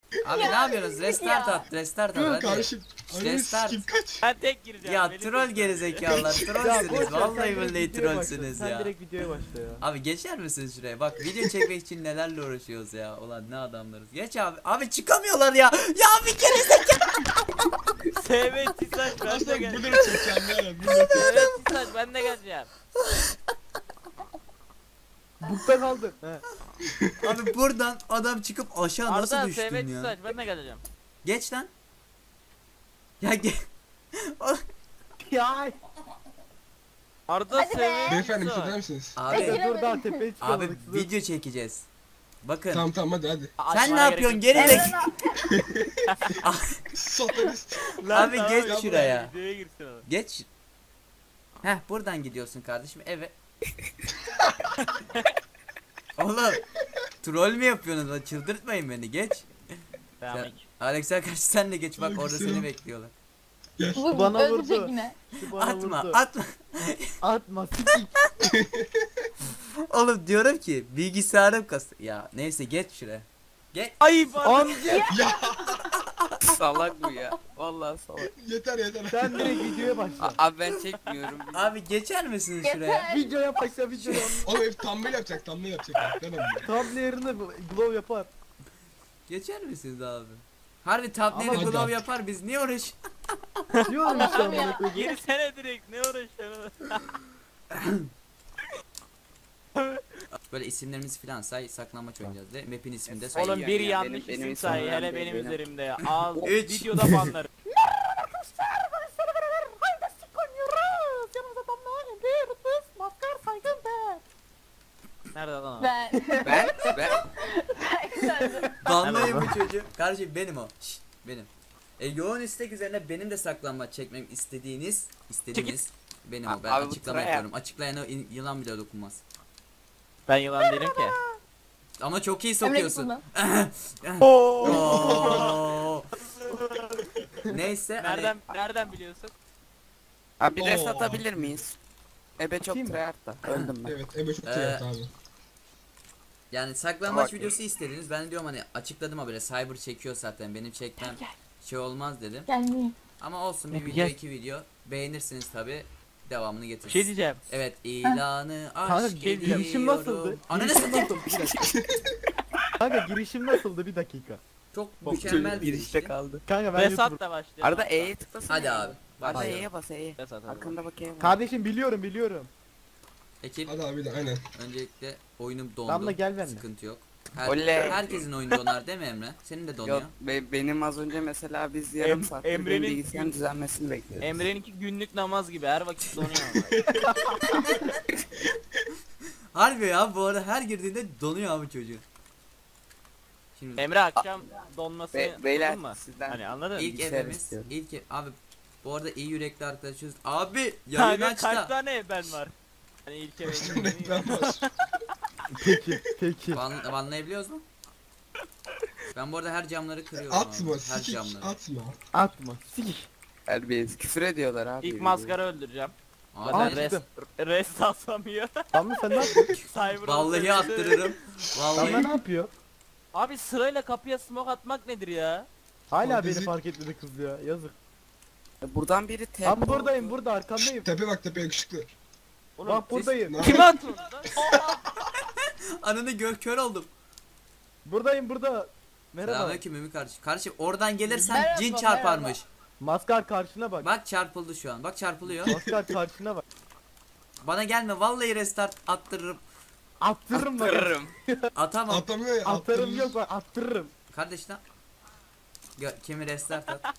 Abi ne yapıyorsunuz? Restart at, restart at Yok hadi. kardeşim. Ananı Restart. sikeyim kaç. Ben tek gireceğim. Ya beni troll tek- gerizekalılar, trollsünüz. Vallahi billahi videoya trollsünüz başla. Sen ya. direkt videoya başla ya. Abi geçer misiniz şuraya? Bak video çekmek için nelerle uğraşıyoruz ya. Ulan ne adamlarız. Geç abi. Abi çıkamıyorlar ya. Ya bir kere SV Tisaç ben de Aslında geleceğim. bunu çekeceğim ya. Bunu çekeceğim. SV Tisaç ben de geleceğim. Bukta kaldın. He. Abi buradan adam çıkıp aşağı nasıl Arda düştün SV ya? Tisaç ben de geleceğim. Geç lan. Ya gel. Ya. Arda Hadi SV be. Beyefendi Tisaç. müsaade misiniz? Abi Dur daha tepeye çıkamadık. abi video çekeceğiz. Bakın. Tamam hadi hadi. Sen ne Açmana yapıyorsun? gerek Geri Eren bek. abi. Satanist. yok. Lan Abi tamam, geç yapma, şuraya. Videoya girsin o. Geç. Heh buradan gidiyorsun kardeşim eve. Oğlum troll mü yapıyorsunuz lan? Çıldırtmayın beni geç. Tamam. Sen- Alex Akaş sen de geç bak orada seni bekliyorlar. Vur, Bana öldürecek vurdu. yine. Şu bana Atma vurdu. atma. Atma sikik. Oğlum diyorum ki bilgisayarım kastı. Ya neyse geç şuraya. Geç. Ay pardon. Amca. Ya Salak bu ya. Vallahi salak. yeter yeter. Sen direkt videoya başla. Abi ben çekmiyorum. Abi geçer misiniz şuraya? Yeter. Videoya başla videoya. Oğlum hep thumbnail yapacak thumbnail yapacak. Tamam mı? Thumbnail'ını glow yapar. Geçer misiniz abi? Harbi thumbnail'i Ama- glow Hadi. yapar biz niye uğraş? Diyorum işte Allah'ım ya. amına koyayım. Girsene direkt ne uğraşıyorsun? Böyle isimlerimizi falan say saklanmaç oynayacağız de. Map'in ismini de Say söyle. Oğlum ya, bir ya, yanlış benim isim isim say önemli hele değil, benim benim. üzerimde. Al Üç. videoda banlarım. Nerede lan o? Ben. Ben Ben. Banlayın bu çocuğu. Kardeşim benim o. Şşt, benim. Yoğun istek üzerine benim de saklanmaç çekmem istediğiniz benim o. Ben Abi bu açıklama tıra yapıyorum. Açıklayana yılan bile dokunmaz. Ben yılan değilim ki. Ama çok iyi Emre git sokuyorsun. buradan. Oo. Neyse hani Nereden biliyorsun? Abi bir res Oo. atabilir miyiz? Ebe çok Kim? tryhard da. Öldüm ben. Evet Ebe çok Ee, iyi yaptı abi. yani saklanmaç Bak. videosu istediniz. Ben de diyorum hani açıkladım ha böyle cyber çekiyor zaten. Benim çekmem şey olmaz dedim. Gelmeyeyim. Ama olsun bir Gel. video iki video. Beğenirsiniz tabi. Devamını Bir getiririz. şey diyeceğim. Evet ilanı Kanka aşk girişim nasıldı? ediyorum. Ananı Girişim satayım. nasıldı? Bir dakika. Kanka girişim nasıldı bir dakika. Çok mükemmel bir Girişte işte. kaldı. Kanka ben Resat YouTuber. da başlıyor. Arada E'ye tıklasana. Hadi abi. Arada Başlayalım. E'ye bas E'ye. Resat hadi. Arkamda bak E'ye bas. Kardeşim biliyorum. Ekip Hadi abi de aynen. öncelikle oyunum dondu. Damla gel benimle. Sıkıntı yok. Oley. Herkesin oyunu donar değil mi Emre? Senin de donuyor. Yok benim az önce mesela biz yarım saattir benim Emre'nin- bilgisayarın düzelmesini bekliyoruz. Emre'ninki günlük namaz gibi her vakit donuyor. Harbi ya bu arada her girdiğinde donuyor abi çocuğu. Şimdi Emre akşam donmasını Beyler buldun mu? sizden Hani anladın mı? ilk bilgisayar evimiz istiyorum. abi bu arada iyi yürekli arkadaşız. Abi yayın Kanka aç kaç da. tane ben var? Hani ilk eve Ben var. Peki. Banlayabiliyoruz mu? Ben bu arada her camları kırıyorum Atma abi. Her sikik camları. atma. Atma. Sikik. Terbiyesiz küfür ediyorlar abi. İlk maskara öldüreceğim. Abi Zaten ben Attım. rest atamıyor. Damla sen ne yapıyorsun? Cyber vallahi öldürdü. attırırım. Damla Vallahi. ne yapıyor? Abi sırayla kapıya smoke atmak nedir ya? Hala Fantezi- beni fark etmedi kız ya. Yazık. Buradan biri Ben tempo. buradayım burada arkandayım. Tepe bak tepe yakışıklı. Oğlum, Bak buradayım. Ne Kime atıyorsun? Ananı kör oldum. Buradayım burada. Merhaba. Selamünaleyküm Mimi kardeşim. Kardeşim oradan gelirsen Merhaba, cin çarparmış. Maskar karşına bak. Bak çarpıldı şu an. Bak çarpılıyor. Maskar karşına bak. Bana gelme vallahi restart attırırım. Attırırım bak. Kırırım. Atamam. Atamıyor ya. Atarım attırır. yok bak attırırım. Kardeş lan. Kimi restart at.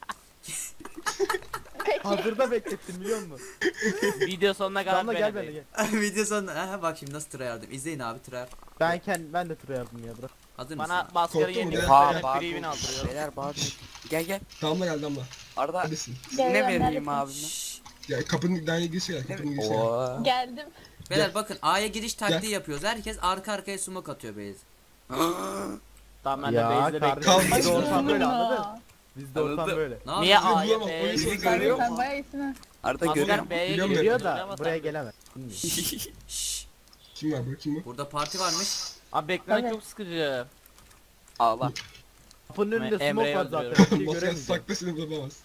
Peki. Hazırda beklettim biliyor musun? Video sonuna kadar Damla ben gel benimle edeyim. gel. Video sonunda. Aha bak şimdi nasıl tıra yardım. İzleyin abi tıra. Ben de tura yardım ya bırak. Hazır Bana mısın? maskara Korktum yeni ya. Ha bir bağır. free'ini aldırıyor. Beyler bağır. Gel. Damla gel damla. Arda Neredesin? Gel, ne gel, vereyim neredesin? abime? Şşş. Ya kapının daha ilgisi gel. Kapının ilgisi gel. Oo. Geldim. Beyler bakın A'ya giriş taktiği yapıyoruz. Herkes arka arkaya smoke atıyor beyler. Tamam ben de Ya base'de kardeşim bekliyorum. bizde ortam Anladım böyle ya. anladın? Bizde ortam Anladım. böyle. Ne Niye yapıyorsun? A'ya Bulamam, B'ye polisi gidiyor? görüyor Sen mu? bayağı iyisin ha. Arda görüyor Maskar musun? B'ye Biliyorum gidiyor. Geliyor da Ama buraya sen- gelemez. Şşş. Kim var bu kim bu? Burada parti varmış. Abi beklemek Evet. çok sıkıcı. Ağla. Kapının önünde Emre'yi smoke var öldürüyorum. zaten. Bir şey Maskar göremeyeceğim. sakla seni bulamaz.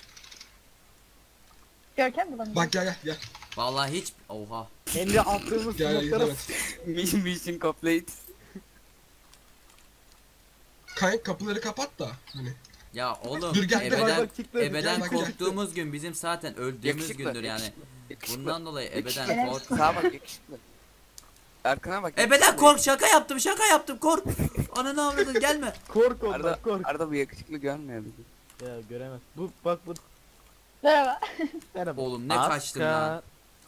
Görkem bulamıyor. Bak gel. Vallahi hiç oha. Emre attığımız Gel smoke'lara gidemez. Mission complete. Kanka kapıları kapat da hani. Ya oğlum Dur, gel, gel, ebeden, bak, çıktı. ebeden Gel, bak, korktuğumuz gün bizim zaten öldüğümüz Yakışıklı, gündür yani. Yakışıklı. Bundan dolayı ebeden Evet. kork. Sağa bak yakışıklı. Arkana bak. Ebeden yakışıklı. kork, şaka yaptım kork. Ananı avradın gelme. Kork ondan Arda, kork. Arda bu yakışıklı görmüyor bizi. Ya göremez. Bu bak bu. Merhaba. Merhaba. Oğlum ne kaçtım lan.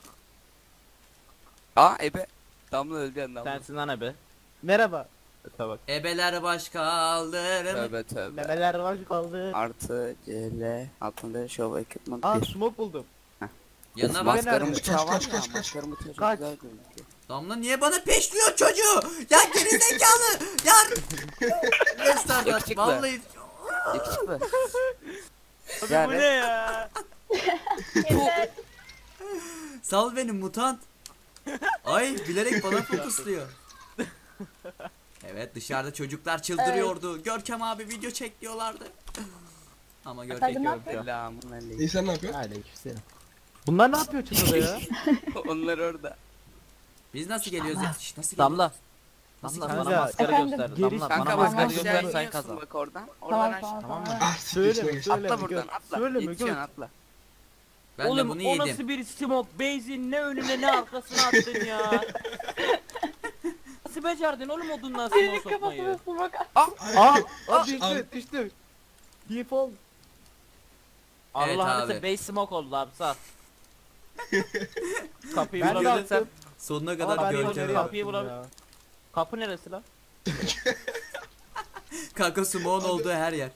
Aa ebe. Damla öldü yandan. Sensin lan abi. Merhaba. Tabak. Ebeler baş kaldırım. Tövbe tövbe. Memeler var kaldı. Artı CL altında show equipment Aa 1. smoke buldum. Yanına bak. Maskarın nerede? bıçağı var Kaç, ya. kaç, kaç. Maskarın bıçağı çok Kaç. güzel gözüküyor. Damla niye bana peşliyor çocuğu? Ya gerizekalı. Ya. Restart at. Yakışıklı. Vallahi. Yakışıklı. Abi bu Yani- ne ya? Yeter. Sal beni mutant. Ay bilerek bana fokusluyor. Evet dışarıda çocuklar çıldırıyordu. Görkem abi video çek diyorlardı. Ama Görkem Efendim, ne yok. yapıyor? Selamun aleyküm. İyi sen ne yapıyorsun? Aleykümselam. Bunlar ne yapıyor çatıda ya? Onlar orada. Biz nasıl geliyoruz ya? Şş, nasıl geliyoruz? Damla. Nasıl Damla geliyoruz? bana Kanka, maskara efendim, göster. geri- Damla Kanka bana bak maskara aşağı aşağı göster sen iniyorsun kazan. bak oradan. Tamam Oradan aşağı. tamam. Ah siktir içine Söyleme geç. söyleme. Atla buradan gör. atla. Söyleme Yetişiyorsun gör. atla. Ben de Oğlum bunu o yedim. nasıl bir smoke? Base'in ne önüne ne arkasına attın ya. Nasıl becerdin oğlum odundan smoke Birinin sokmayı? kafasına bak. Aa Al. düştü. Default. Evet Allah'ın abi. evet, base smoke oldu abi sağ. Kapıyı Ben de bulabilirsem. attım. Sonuna Aa, kadar ben de Görkem'i oraya kapıyı attım bulabilir- ya. Kapı neresi lan? Kanka Sumo'nun olduğu her yer.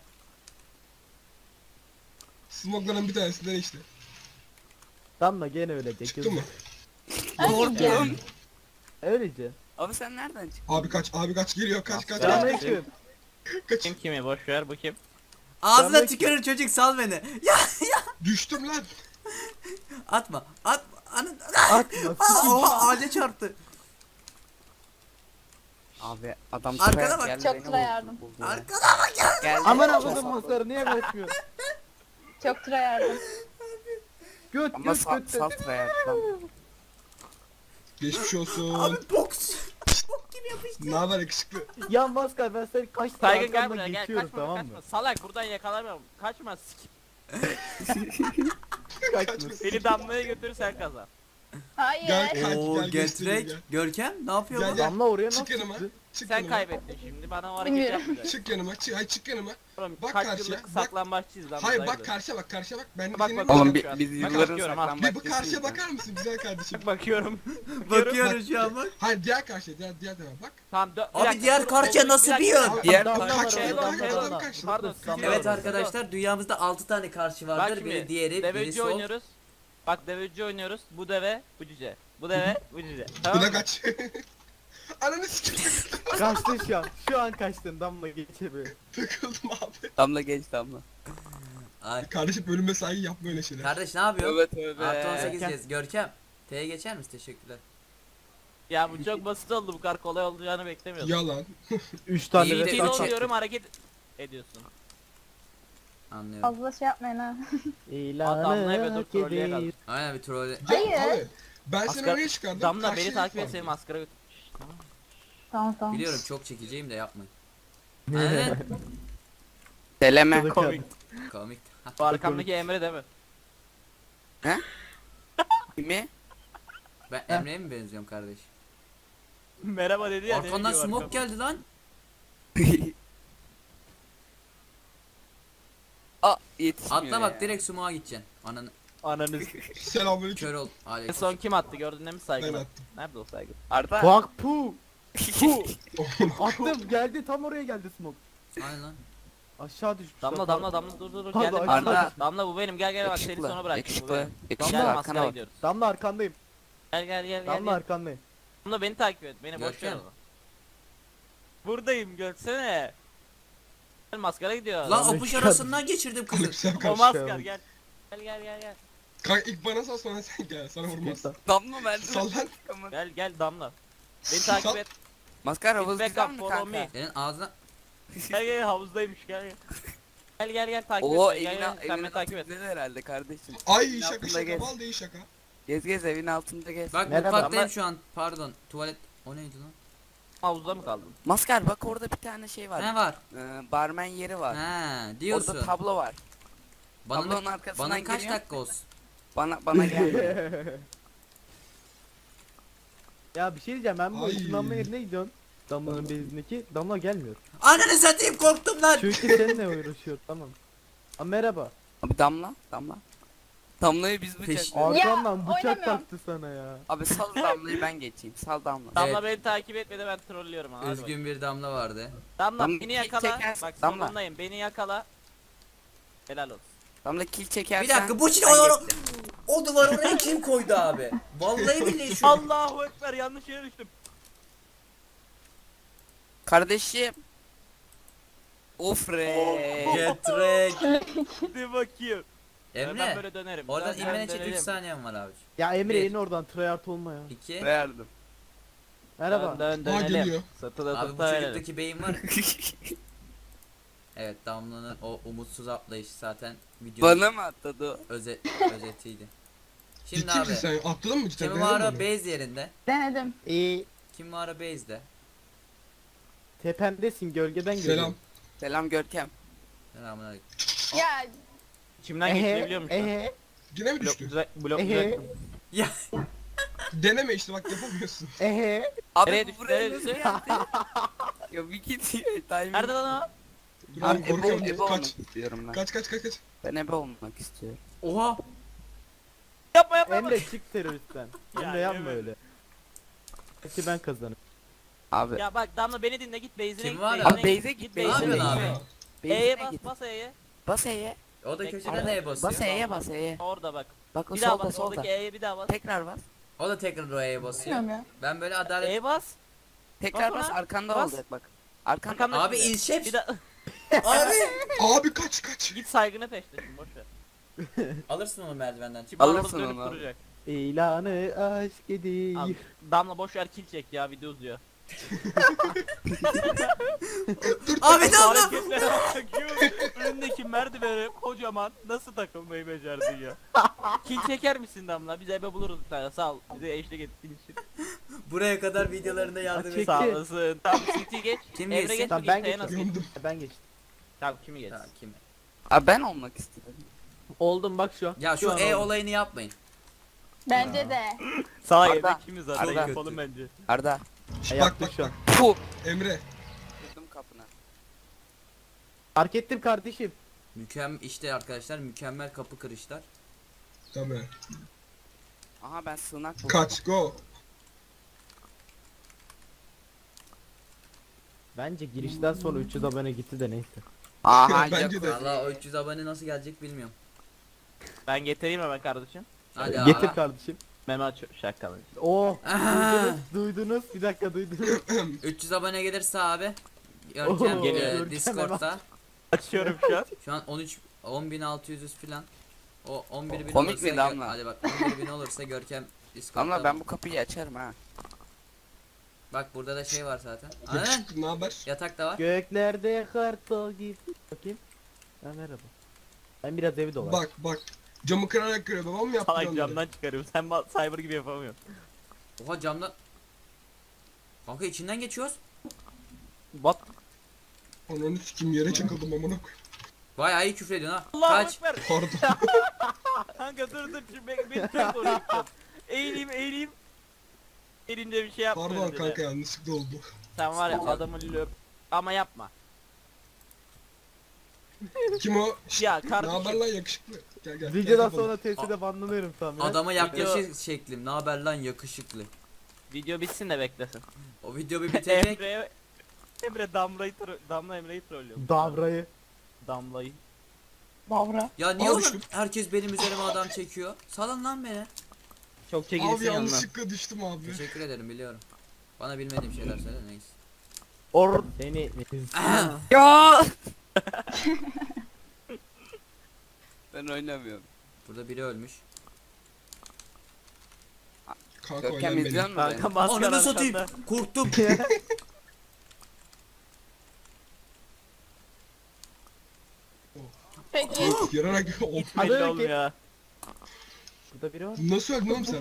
Smoke'ların bir tanesinden işte. Damla gene ölecek. Çıktı mı? Korktum. Öylece. Abi sen nereden çıktın? Abi kaç geliyor kaç. Selamünaleyküm. Kaç. Kim kimi boş ver bu kim? Ağzına Ben- tükürür çocuk sal beni. Ya Düştüm lan. atma. Atma. Anın. Atma. Oha ağaca çarptı. Abi adam Arkana süper bak. geldi, Çok beni sıra yardım. vurdu ya. Arkana bak ya. Geldi. Aman abudum masları niye kaçmıyor? Çok tıra yardım. Göt Ama göt sal, göt. sal sıraya lan. Geçmiş olsun. Abi boks. Bok gibi yapıştı. Ne haber yakışıklı? Ya maskar ben seni kaç Saygın gel arkamdan buraya gel geçiyorum, kaçma tamam kaçma. mı? Salak buradan yakalamıyorum. Kaçma sik. Kaçma. Beni damlaya götür sen kazan. Hayır. Gel. Oo Gel, göstereyim, getrek. gel. Görkem ne yapıyor Gel, bu? gel. Damla oraya nasıl Çık yanıma. çıktı? Çık Sen yanıma. kaybettin şimdi bana o hareket Bilmiyorum. yapmayacaksın. Çık yanıma. Hayır çık yanıma. Oğlum Bak kaç karşıya, yıllık bak. saklambaççıyız lan. Hayır biz bak ayrı. karşıya bak. Ben Bak, senin bak. bak, Oğlum Bak, biz bak, yılların bakıyorum, ha. bir bu karşıya saklambaççısıyız. bakar mısın güzel kardeşim? Bak bakıyorum. Bakıyoruz şu an bak. Hayır diğer karşıya diğer tarafa bak. Tamam Abi diğer karşıya nasıl bir yön? Diğer Damla kaç- var, kaç- damla, kaç- damla. kaç- Pardon. Damla Evet var. arkadaşlar dünyamızda 6 tane karşı Bak vardır. şimdi Biri diğeri, biri deveci sol. oynuyoruz. Bak deveci oynuyoruz. Bu deve, bu cüce. Bu deve, bu cüce. Bu Tamam da mı? kaç. Ananı sikeyim. Kaçtın şu an. Şu an kaçtın Damla geçemiyor. Takıldım abi. Damla geç damla. Ay. Kardeşim ölüme saygı yapma öyle şeyler. Kardeş ne yapıyorsun? Tövbe tövbe. Artı 18 Görkem. kez. Görkem. T'ye geçer misin? Teşekkürler. Ya bu çok basit oldu. Bu kadar kolay olacağını beklemiyordum. Yalan. 3 tane İyi de Rutin üç rekat. oluyorum hareket ediyorsun. Anlıyorum. Fazla şey yapmayın ha. Damlaya İlanı götür, trolleye gelir. Aynen bir troll. Ya Hayır. abi. Ben seni Maskar- oraya çıkardım. Damla beni karşıya takip gitmem. et seni maskara götür. Tamam tamam. Biliyorum çok çekeceğim de yapmayın. Aynen. Deleme. Komik. Komik. Komik. Bu arkamdaki Emre değil mi? Kimi? Ben Emre'ye mi benziyorum kardeş? Merhaba dedi ya. Arkandan smoke geldi lan. Aa yetişmiyor Atla bak ya. direkt smoke'a gideceksin. Ananı Ananı. Selamünaleyküm. kör ol. En Aleyküm. son kim attı gördün değil mi Ben saygılar? attım. Nerede o saygı? Arda. Bak pu. Attım geldi tam oraya geldi smoke. Aynen lan. Aşağı düşmüş. Damla damla damla dur Pardon, geldim. Arda. Damla bu benim gel bak seni sonra bırak. Yakışıklı. Yakışıklı Gel arkana maskara bak. gidiyoruz. Damla arkandayım. Gel Damla arkandayım. Damla beni takip et. Beni boş ver Görkem. onu. Buradayım görsene. Gel maskara gidiyor. Lan Lan apuş ne arasından geçirdim kızı. Sen O karşı. maskar gel. Gel. Kanka ilk bana sal sonra sen gel. Sana vurmaz. Damla ben. Sal lan. Gel Damla. Beni takip et. Maskara havuz Back güzel up mi follow kanka? me. Senin ağzına Gel gel havuzdaymış gel gel. Gel takip Oo et. Gel gel sen evin beni takip et. altında herhalde kardeşim. Ay Evin şaka altında şaka gez. vallahi şaka. Gez evin altında gez. Bak Merhaba, mutfaktayım ama- şu an. Pardon. Tuvalet. O neydi lan? Havuzda mı kaldın? Maskar bak orada bir tane şey var. Ne var? Barmen yeri var. Ha, diyorsun. Orada tablo var. Bana, tablonun arkasından bana kaç giriyor. dakika olsun? Bana gel. Ya bir şey diyeceğim, ben bu Ay. ışınlanma yerine gidiyorum. Damla'nın bezindeki. Damla gelmiyor. Ananı satayım, korktum lan. Çünkü seninle uğraşıyor, tamam. Aa, merhaba. Abi damla. Damlayı biz Peş- bıçaklayalım. Arkamdan bıçak oynamıyorum. taktı sana ya. Abi sal damlayı ben geçeyim. Sal damla. Damla Evet. beni takip etmedi ben trollüyorum ha. Hadi bak. Üzgün bir damla vardı. Damla Damla, beni yakala. çekersin, Bak Damla. sonundayım. Beni yakala. Helal olsun. Damla kill çekersen. Bir dakika, bu şey ben o, geçtim. o duvar oraya kim koydu abi? Vallahi billahi şu. Allahu ekber yanlış yere düştüm. Kardeşim. Of re. Getrek. Hadi bakayım. Ben Emre. böyle dönerim. Oradan Ben inmen için 3 dönerim. saniyen var abi. Ya Emre Bir. in oradan, tryhard olma ya. 2. Verdim. Merhaba. Dön Aa, dönelim. geliyor. Satıla Abi bu satıla verelim. çocuktaki beyin var. Evet, Damla'nın o umutsuz atlayışı zaten videonun Bana mı atladı o? özetiydi. Şimdi Ciddi abi. misin sen? Atladın mı cidden? Kim Denedin var o mi? base yerinde? Denedim. Kim var o base'de? Tepemdesin, gölgeden Selam. geliyorum. Selam Görkem. Selamünaleyküm. Ya İçimden geçirebiliyor musun? Yine mi Blok düştü? blok Ehe. düzelttim. Ya Deneme işte bak yapamıyorsun. Abi Nereye bu düştü, buraya nereye nasıl düştü? geldi? Ya bir git ya. timing. Nerede lan o? Dur Abi oğlum korkuyorum. ebe Kaç. olmak istiyorum ben. Kaç. Ben ebe olmak istiyorum. oha. Yapma yapma. Emre çık teröristten. Ya, Emre yapma yemin. öyle. Ki ben kazanırım. Abi. Ya bak Damla beni dinle git base'ine Kim git. var ya? Abi base'e git, Ne base'e yapıyorsun git. abi? E'ye Base'ine bas git. bas E'ye. Bas E'ye. O da Bekle. köşede neye basıyor? Bas E'ye bas E'ye. Orada bak. Bak o Bir daha solda bas solda. oradaki E'ye bir daha bas. Tekrar bas. O da tekrar o E'ye basıyor. bilmiyorum ya. Ben böyle adalet... E'ye bas. Tekrar Bas bas ona. arkanda Bas. olacak bak. Arkanda. Arkamda Abi şimdi. inşep. Bir daha Abi. Abi kaç. git saygını peşlesin boş ver. Alırsın onu merdivenden. Şimdi Alırsın arabada dönüp onu abi. duracak. İlanı aşk edeyim. Abi, Damla boş ver kill çek ya video uzuyor. Abi Damla. Hareketlere bak yuh. Önündeki merdivene kocaman nasıl takılmayı becerdin ya. Kill çeker misin Damla? Biz ebe buluruz bir tane sağ ol. Bize eşlik ettiğin için. Buraya kadar videolarında yardım Çek. et. Sağ olasın. Tamam CT geç. Kim Emre geçsin? geç Tamam, bakayım ben T'ye nasıl geç? Yandım. Ben geçtim. Tamam kimi geç? Ya, kim? Abi ben olmak istiyorum. Oldum bak şu an. Ya şu an E oldum. olayını yapmayın. Bence de. Sağ Arda. ebe kimiz Arda. Arda Çok yapalım kötü. bence. Arda. Bak Yaptım bak şu an. Puh. Emre. Kırdım kapını. Fark ettim kardeşim. İşte arkadaşlar mükemmel kapı kırışlar. Tabii. Aha ben sığınak buldum. Kaç go. Bence girişten sonra 300 abone gitti de neyse. Aha Bence de. Valla o 300 abone nasıl gelecek bilmiyorum. Ben getireyim hemen kardeşim. Hadi Getir abi. kardeşim. Meme aç şakalı. Oh, Aha. duydunuz. Bir dakika duydunuz. 300 abone gelirse abi. Oo, Görkem geliyor. Discord'da. Açıyorum şu an. Şu an 10.600 falan. O 11.000 Komik olursa mi Damla? hadi bak 11.000 olursa Görkem Discord'da. Ama ben bu kapıyı açarım ha. Bak burada da şey var zaten. Aynen. Yakışıklı ne haber? Yatak da var. Göklerde kartal gibi. Bakayım. Ha, merhaba. Ben biraz evi dolar. Bak. Camı kırarak kırıyor. Babam mı yaptı Salak onları? camdan çıkarıyorum. Sen cyber gibi yapamıyorsun. Oha camdan. Kanka içinden geçiyoruz. Bat. Ananı sikim yere çakıldım amına koyayım. Bayağı iyi küfür ediyorsun ha. Allahu Kaç. ekber. Pardon. Kanka dur şimdi beni çok uğraştın. Eğileyim. Elince bir şey yapma. Pardon önce de. kanka yanlışlıkla oldu. Sen var ya adamı löp. Ama yapma. Kim o? Şşt, Ya ne haber kardeşim. lan yakışıklı? Gel gel. Videodan gel sonra TS'de banlanıyorum tahmin. Adama yaklaşır şeklim. Ne haber lan yakışıklı. Video bitsin de beklesin. O video bir bitecek. Emre Damla Emre'yi trollüyor. Davrayı. Damlayı. Bavra. Ya niye Al oğlum düştüm. herkes benim üzerime adam çekiyor? Salın lan beni. Çok Abi çekilsin yanına. yanlışlıkla düştüm abi. Teşekkür ederim biliyorum. Bana bilmediğim şeyler söyle neyse. Seni. Ya. Ben oynamıyorum. Burada biri ölmüş. Kanka Görkem oynan izliyor beni. musun Kanka beni? maskara Ananı satayım. arkanda. Korktum. Peki. Yararak Hiç belli olmuyor. Burada biri var. Nasıl öldün oğlum sen?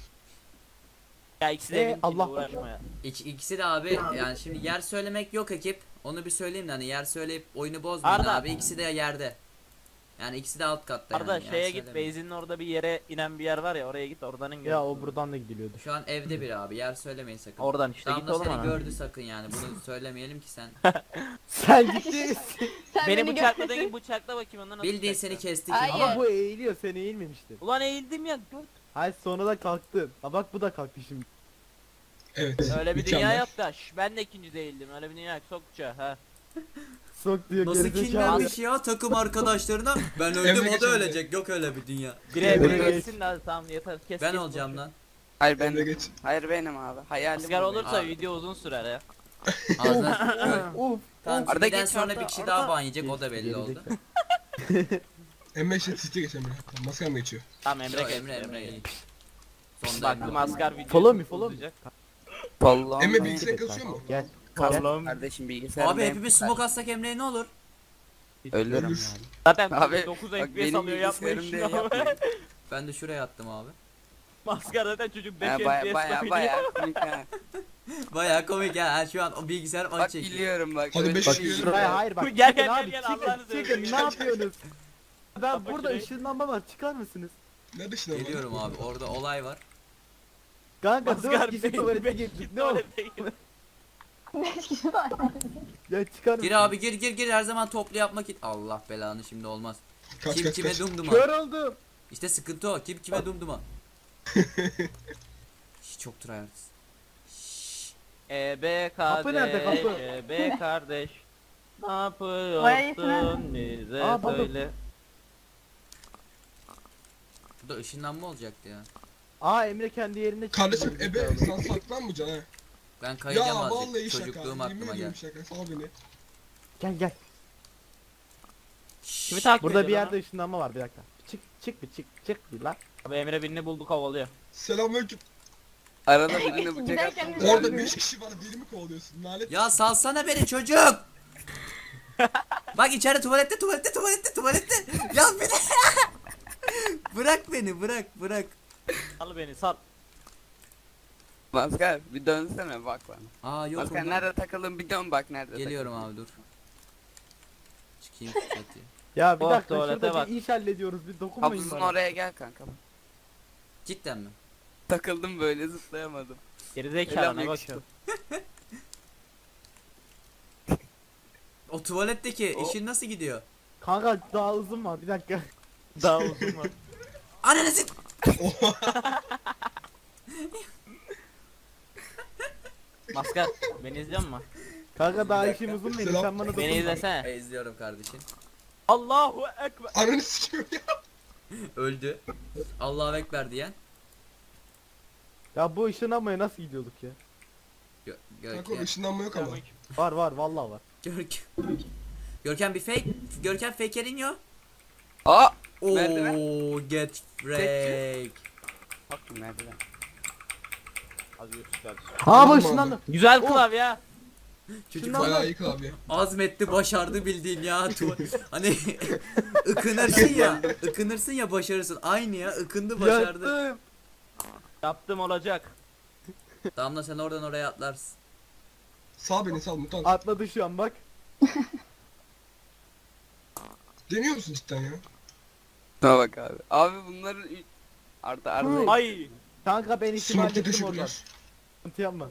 Ya ikisi de evin Allah. içinde uğraşma ya. İkisi de abi yani şimdi yer söylemek yok ekip. Onu bir söyleyeyim de hani yer söyleyip oyunu bozmayın Arda. abi. İkisi de yerde. Yani ikisi de alt katta Arada yani. yer şeye git, söylemeyin. Beyzin'in orada bir yere inen bir yer var ya, oraya git, oradan in. Ya o buradan da gidiliyordu. Şu an evde bir abi. Yer söylemeyin sakın. Oradan işte git Damla oğlum seni ana. gördü sakın yani. Bunu söylemeyelim ki sen. Sen ciddi misin? Sen Beni beni bıçakladığın görmedin. gibi bıçakla bakayım, ondan nasıl Bildiğin bıçakla? seni kesti Hayır. ki. Ama bu eğiliyor, sen eğilmemiştin. Ulan eğildim ya. Dur. Hayır sonra da kalktın. Ha bak bu da kalktı şimdi. Evet. Öyle bir dünya mükemmel. yok da. Ben de ikinci değildim. Öyle bir dünya yok. Sok bıçağı ha. Sok diyor Nasıl gerizekalı. kinlenmiş ya takım arkadaşlarına. Ben öldüm Emre o da geçen ölecek. Yok öyle bir dünya. Biri Emre Emre geç. geçsin de hadi tamam yeter. Kes Ben kes olacağım boşver. lan. Hayır Emre benim. geç. Hayır benim abi. Hayalim Asgar bu olursa Abi. video uzun sürer ya. Ağzına. Uf. Tamam Arada şimdiden geç, sonra Arda, bir kişi Arda. daha ban yiyecek o da belli Gerizekalı. oldu. Emre işte City'ye geç Emre. Tamam, maskara mı geçiyor? Tamam Emre Yok, geç. Emre geç. iyi. Sonda Baktım Emre. Asgar video. Follow me, follow me. Allah'ım. Emre ben- bilgisayar kasıyor mu? Gel. Kardeşim bilgisayar. Abi hepimiz smoke atsak Emre'ye ne olur? Ölürüm Ölür. yani. Zaten Abi, 9 bak FPS benim alıyor, yapmayın bilgisayarım şunu. diye yapmayın. Ben de şuraya attım abi. Maskar zaten çocuk 5 Ha, FPS baya oynuyor. komik ha. Baya komik ya. Şu an o bilgisayar Bak acı çekiyor. biliyorum bak. Hadi öyle beş Bak bir- kişi şuraya hayır bak. Gel, çıkın gel, abi, gel, çıkın, Allah'ını çıkın, seversen. ne yapıyorsunuz? Ben Kapat burada şurayı. ışınlanma var, çıkar mısınız? Nerede şimdi? Geliyorum abi. Orada olay var. Kanka Maskar 4 kişi tuvalete gittik, ne olur? Ne işin var? Ya çıkar mısın? Gir abi gir her zaman toplu yapmak için. Allah belanı şimdi olmaz. Kaç Kim kaç kime kaç. dumduma. Kör oldum. İşte sıkıntı o. Kim kime dumduma. Çok tryhards. B Kapı nerede, kardeş, kapı? B kardeş. Ne Oraya gitme. yapıyorsun bize Aa, buldum. söyle. Bu da ışınlanma olacaktı ya. Aa Emre kendi yerinde çıktı. Kardeşim gerizekalı. ebe sen saklanmayacaksın ha. Ben Ya kayacağım vallahi azıcık. şaka. Çocukluğum Yemin aklıma ediyorum geldi. şaka. Sal beni. Gel. Kimi takip Burada bir ediyor yerde ışınlanma var, bir dakika. Çık bir lan. Abi Emre birini buldu, kovalıyor. Selamünaleyküm. Arada birine bıçak Giderken attım. bir- Orada 5 kişi var. Biri mi kovalıyorsun? Lanet. Ya salsana beni çocuk. Bak içeride tuvalette. Ya beni. Bırak beni bırak. Al beni sal. Maskar bir dönsene bak bana. Aa yok. Maskar nerede takıldın bir dön bak nerede Geliyorum takıldın. abi dur. Çıkayım şu çatıya. Ya bir Oh, dakika tuvalete şurada bak. bir iş hallediyoruz, bir dokunmayın Havuzun bana. oraya gel kanka. Cidden mi? Takıldım böyle zıplayamadım. Gerizekalı Selam ne yakıştı. bakıyorsun? O tuvaletteki O- işin nasıl gidiyor? Kanka daha uzun var, bir dakika. Daha uzun var. Ananı sit. Maskar beni izliyor musun? Kanka daha işim uzun benim, Selam. sen bana dokunma. Beni izlesene. İzliyorum kardeşim. Allahu ekber. Ananı sikiyor ya. Öldü. Allahu ekber diyen. Ya bu ışınlanmaya nasıl gidiyorduk ya? Kanka Görkem. ışınlanma yok ama. Var vallahi var. Görkem. Görkem bir fake. Görkem fake'e iniyor. Aa! Oo Merdiven. get break. Bak merdiven. Ha bu Tamam ışınlandı. Güzel Oh. klavye. Çocuk Şundan- Bayağı iyi klavye. azmetti başardı bildiğin ya. Hani ıkınırsın ya başarırsın. Aynı ya ıkındı başardı. Yaktım. Yaptım olacak. Damla sen oradan oraya atlarsın. Sal beni sal mutant. Atladı şu an bak. Deniyor musun cidden ya? Şuna bak abi. Abi bunların Arda. Ay. Kanka ben işimi Smoke'da hallettim oradan. teşekkürler. Sıkıntı yapma.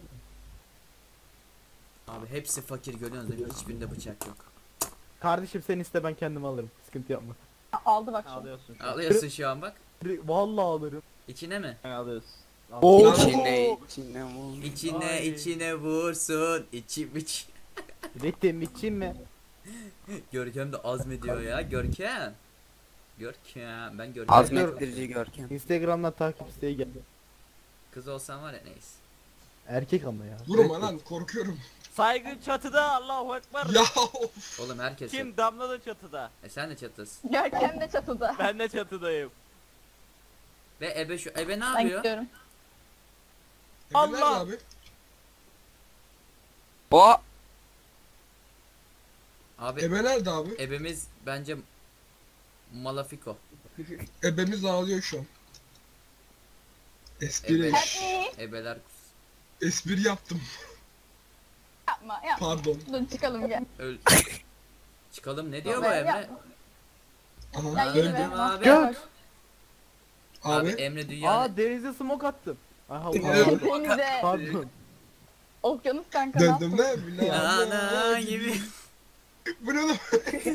Abi hepsi fakir görüyorsunuz değil mi? Hiçbirinde bıçak yok. Kardeşim sen iste, ben kendim alırım. Sıkıntı yapma. Aldı bak şu. Alıyorsun şu an. Alıyorsun şu an bak. Vallahi alırım. İçine mi? Alıyorsun. Oo. İçine vur. İçine vursun. İç. Ritim için mi? Görkem de azmediyor ya. Görkem. Ben Görkem. Azmettirici Görkem. Instagram'dan takip isteği geldi. Kız olsan var ya neyse. Erkek ama ya. Vurma lan korkuyorum. Saygı çatıda, Allahu ekber. Ya of. Oğlum herkes. Kim? Damla da çatıda. Sen de çatısın. Görkem de çatıda. Ben de çatıdayım. Ve ebe ne Ben yapıyor? gidiyorum. Ebe nerede Allah! abi? O! Abi Ebe nerede abi? ebemiz bence Malafiko. Ebemiz ağlıyor şu an. Espri. Ebe. Help me. Ebeler Espri yaptım. Yapma. Pardon. Dur çıkalım gel. öl. Çıkalım ne diyor bu Yapma, Emre? yapma. Aha. Ya Öldü. yürü be. abi. Göt. Abi Abi. Emre dünyanın Aa denize smoke attım. Aha Evet. pardon. Denize. Pardon. Okyanus kanka ne Döndüm yaptın? ne? ana gibi. Bu ne lan?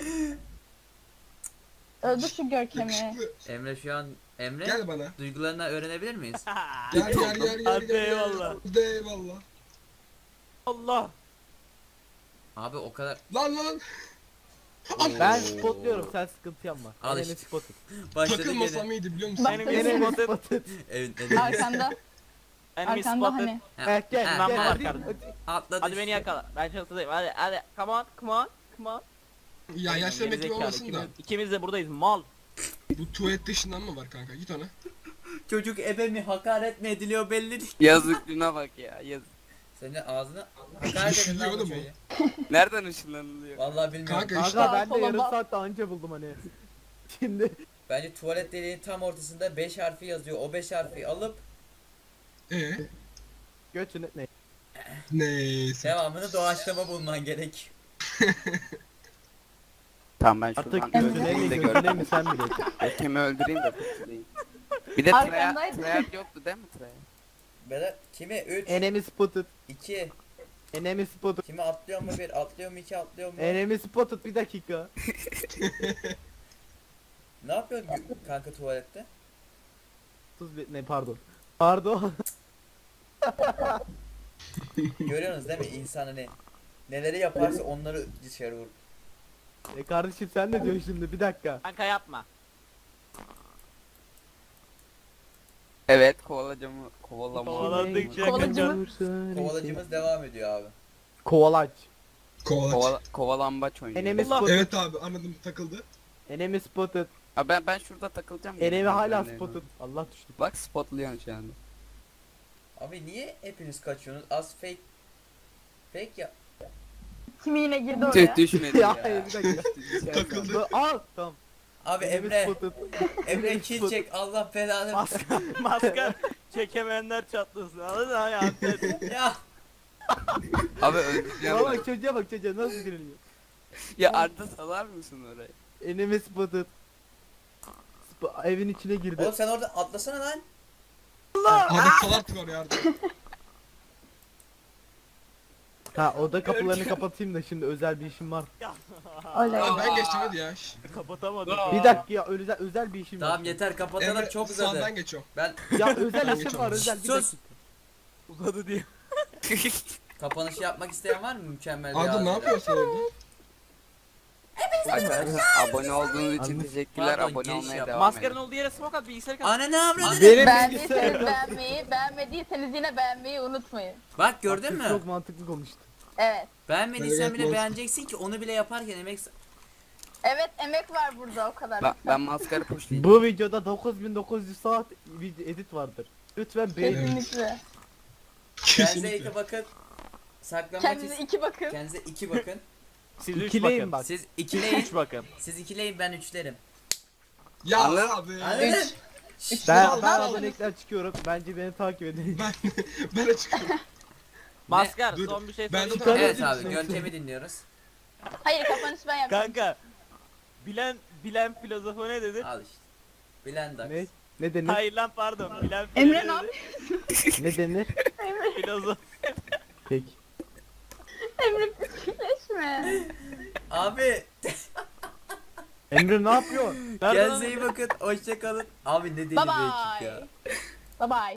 Öldür şu Görkem'i. Yakışıklı. Emre şu an Emre Gel bana. duygularını öğrenebilir miyiz? Gel. Hadi eyvallah. Hadi eyvallah. Allah. Abi o kadar Lan. Ben spotluyorum sen sıkıntı yapma. Al Enemy işte. spotted. başladık Takılmasam yine. iyiydi biliyor musun? Bak- Enemy Enemy spotted. spotted. Evet, Arkanda. Enemy Arkanda spotted. hani. Evet gel Ha, Ben gel. var Hadi. kardeşim. atladı. Hadi beni yakala. Ben çatıdayım. Hadi. Come on. Ya yaşlamak gibi Gerizekalı, olmasın da. İkimiz de buradayız. Mal. Bu tuvalet dışından mı var kanka? Git ona. Çocuk ebe mi hakaret mi ediliyor belli değil. Yazık şuna bak ya yazık. Senin ağzına hakaret edin lan bu Oğlum o. çocuğa. Nereden ışınlanılıyor? Vallahi bilmiyorum. Kanka işte. Kanka ben de Sola yarım bak. saatte anca buldum hani. Şimdi Bence tuvalet deliğinin tam ortasında 5 harfi yazıyor. O 5 harfi alıp göçün ne? Neyse. devamını doğaçlama bulman gerek. Tamam ben Artık şuradan göçüne mi öldüreyim de göçüne gör. mi sen bileceksin. Ekemi öldüreyim de kurtulayım. Bir de Arkandaydı. Treyarch yoktu değil mi Treyarch? Böyle kimi 3, Enemy spotted. 2, Enemy spotted. kimi atlıyor mu 1, atlıyor mu 2, atlıyor mu? Enemy spotted bir dakika. Ne yapıyorsun kanka tuvalette? 31 ne pardon. Pardon. Görüyorsunuz değil mi insan hani neleri yaparsa onları dışarı vur. Kardeşim sen ne diyorsun şimdi bir dakika. Kanka yapma. Evet kovalacamı kovalama. Kovaladıkça Kovalacı mı? Kovalacımız devam ediyor abi. Kovalaç. Kovalat. Kovalambaç oynuyor. Enemy Allah. spotted. Evet abi anladım takıldı. Enemy spotted. Ha, ben şurada takılacağım. Enemy hala Ben- spotted. Allah düştük. Bak spotluyorsun şu anda. Abi niye hepiniz kaçıyorsunuz? Az fake. Fake ya. Kimi yine girdi oraya. Düşmedi Ya, ya. hayır, bir dakika. Takıldı. Al tamam. Abi Enemy Emre, spotted. Emre Enemy kill spotted. çek Allah belanı. Maskar çekemeyenler çatlasın. Anladın mı? Hayır. Ya Abi öldüreceğim. Bana ben. bak çocuğa bak çocuğa nasıl diriliyor. Ya Arda salar mısın oraya? Enemy spotted. Evin içine girdi. oğlum sen orada atlasana lan. Abi salat var ya. Ha oda kapılarını kapatayım da şimdi özel bir işim var. Oley. Abi ben geçtim hadi ya. Kapatamadım. Bir dakika ya özel bir işim var. Tamam yeter kapatalım Emre çok uzadı. sağdan geçiyorum. Ben Ya özel Ben işim var geçiyorum. özel bir Sus. dakika. Uzadı diye. kapanışı yapmak isteyen var mı mükemmel bir Arda ne ağzıyla? yapıyorsun orada? Arkadaşlar abone olduğunuz için Anladım. teşekkürler. Pardon, Abone giriş olmaya yap. devam Maskarın edin. olduğu yere smoke at bilgisayarı kapat. Ana ne avradını? Benim Beğendiyseniz bilgisayarım. beğenmeyi, beğenmediyseniz yine beğenmeyi unutmayın. Bak gördün mü? Çok mantıklı konuştu. Evet. Beğenmediysen Evet, bile mantıklı. beğeneceksin ki onu bile yaparken emek... Evet emek var burada o kadar. Ben maskara pushlayayım. Bu videoda 9900 saat video edit vardır. Lütfen beğenin. Kesinlikle. Kendinize Kesinlikle. iyi bakın. Saklanmak Kendinize için... iki bakın. Kendinize 2 bakın. Siz 3 İkileyin bakın. bak. Siz ikileyin. 3 bakın. Siz ikileyin ben üçlerim. Ya Anladın? abi. Anladın? Ben Vallahi abonelikler çıkıyorum. Bence beni takip edin. Ben de çıkıyorum. Maskar Dur, son bir şey ben de- söyleyeyim. Çıkar- Evet abi Neyse. yöntemi dinliyoruz. Hayır kapanış ben yapacağım. Kanka. Bilen filozofu ne dedi? Al işte. Bilen Dax. Ne? Ne denir? Hayır lan pardon. Bilen Emre filozofu ne dedi. yapıyorsun? Ne denir? Filozof. Peki. Emre psikleşme. Abi Emre ne yapıyor? Nereden kendinize iyi bakın. Hoşça kalın. Abi ne deli Bye bir ekip bye. ya. Bye bye.